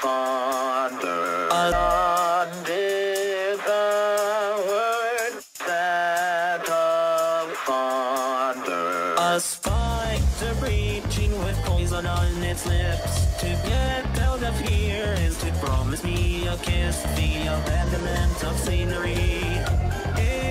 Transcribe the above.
father. Along with the word that of father. A spider breaching with poison on its lips. To get out of here is to promise me a kiss. The abandonment of scenery.